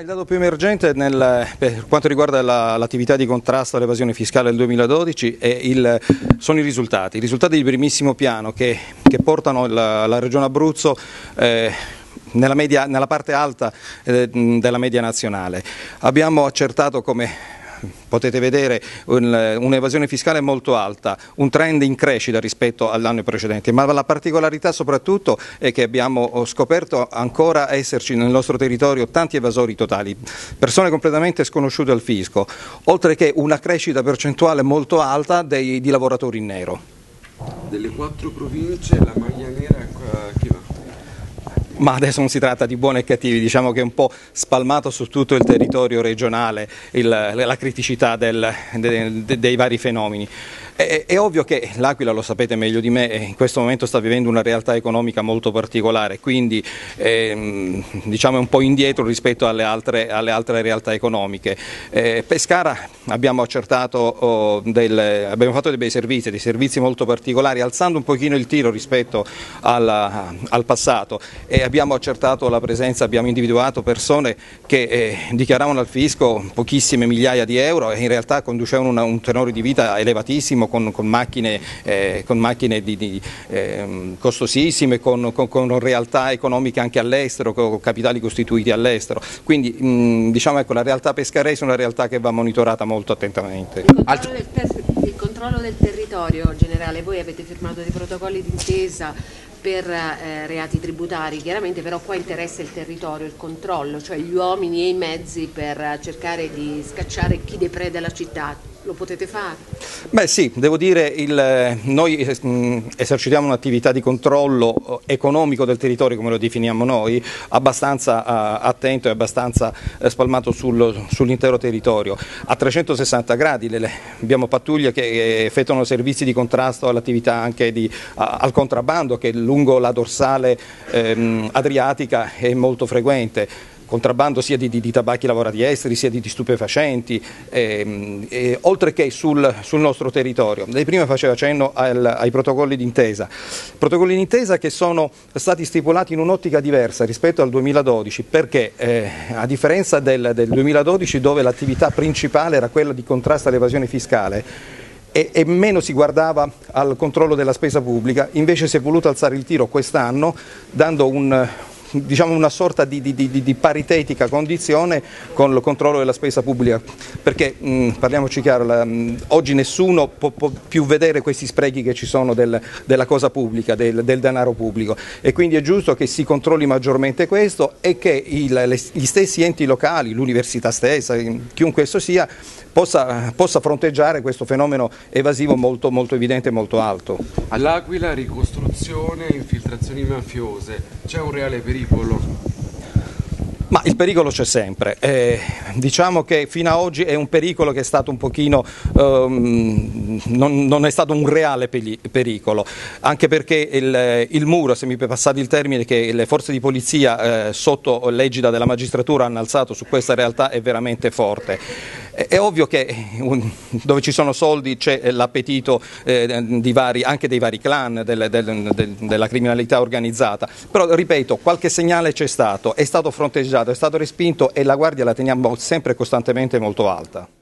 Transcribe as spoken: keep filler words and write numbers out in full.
il dato più emergente nel, per quanto riguarda l'attività la, di contrasto all'evasione fiscale del duemiladodici è il, sono i risultati, i risultati di primissimo piano che, che portano la, la Regione Abruzzo eh, nella, media, nella parte alta eh, della media nazionale. Abbiamo accertato, come potete vedere, un'evasione fiscale molto alta, un trend in crescita rispetto all'anno precedente, ma la particolarità soprattutto è che abbiamo scoperto ancora esserci nel nostro territorio tanti evasori totali, persone completamente sconosciute al fisco, oltre che una crescita percentuale molto alta dei, di lavoratori in nero. Delle quattro province la maglia nera a chi va? Ma adesso non si tratta di buoni e cattivi, diciamo che è un po' spalmato su tutto il territorio regionale il, la criticità del, de, de, dei vari fenomeni. È, è ovvio che l'Aquila, lo sapete meglio di me, in questo momento sta vivendo una realtà economica molto particolare, quindi eh, diciamo è un po' indietro rispetto alle altre, alle altre realtà economiche. Eh, Pescara abbiamo accertato, oh, del, abbiamo fatto dei bei servizi, dei servizi molto particolari, alzando un pochino il tiro rispetto alla, al passato, e abbiamo accertato la presenza, abbiamo individuato persone che eh, dichiaravano al fisco pochissime migliaia di euro e in realtà conducevano una, un tenore di vita elevatissimo, Con, con macchine, eh, con macchine di, di, eh, costosissime, con, con, con realtà economiche anche all'estero, con capitali costituiti all'estero. Quindi mh, diciamo, ecco, la realtà pescarese è una realtà che va monitorata molto attentamente. Il controllo, del, il controllo del territorio, generale, voi avete firmato dei protocolli d'intesa per eh, reati tributari, chiaramente però qua interessa il territorio, il controllo, cioè gli uomini e i mezzi per cercare di scacciare chi depreda la città. Lo potete fare? Beh sì, devo dire, il, noi mh, esercitiamo un'attività di controllo economico del territorio, come lo definiamo noi, abbastanza uh, attento e abbastanza uh, spalmato sul, sull'intero territorio. A trecentosessanta gradi le, le, abbiamo pattuglie che effettuano servizi di contrasto all'attività anche di, uh, al contrabbando, che lungo la dorsale um, adriatica è molto frequente. Contrabbando sia di, di, di tabacchi lavorati esteri, sia di, di stupefacenti, eh, eh, oltre che sul, sul nostro territorio. Lei prima faceva cenno al, ai protocolli d'intesa, protocolli d'intesa che sono stati stipulati in un'ottica diversa rispetto al duemiladodici, perché eh, a differenza del, del duemiladodici, dove l'attività principale era quella di contrasto all'evasione fiscale, E, e meno si guardava al controllo della spesa pubblica, invece si è voluto alzare il tiro quest'anno dando un, diciamo una sorta di, di, di, di paritetica condizione con il controllo della spesa pubblica, perché mh, parliamoci chiaro, la, mh, oggi nessuno può, può più vedere questi sprechi che ci sono del, della cosa pubblica, del, del denaro pubblico, e quindi è giusto che si controlli maggiormente questo e che il, le, gli stessi enti locali, l'università stessa, chiunque esso sia, possa, possa fronteggiare questo fenomeno evasivo molto, molto evidente e molto alto. All'Aquila, ricostruzione, infiltrazioni mafiose, c'è un reale pericolo? Ma il pericolo c'è sempre, eh, diciamo che fino ad oggi è un pericolo che è stato un pochino, um, non, non è stato un reale pericolo, anche perché il, il muro, se mi passate il termine, che le forze di polizia eh, sotto l'egida della magistratura hanno alzato su questa realtà è veramente forte. È ovvio che dove ci sono soldi c'è l'appetito eh, di vari, anche dei vari clan del, del, del, della criminalità organizzata, però ripeto, qualche segnale c'è stato, è stato fronteggiato, è stato respinto e la guardia la teniamo sempre costantemente molto alta.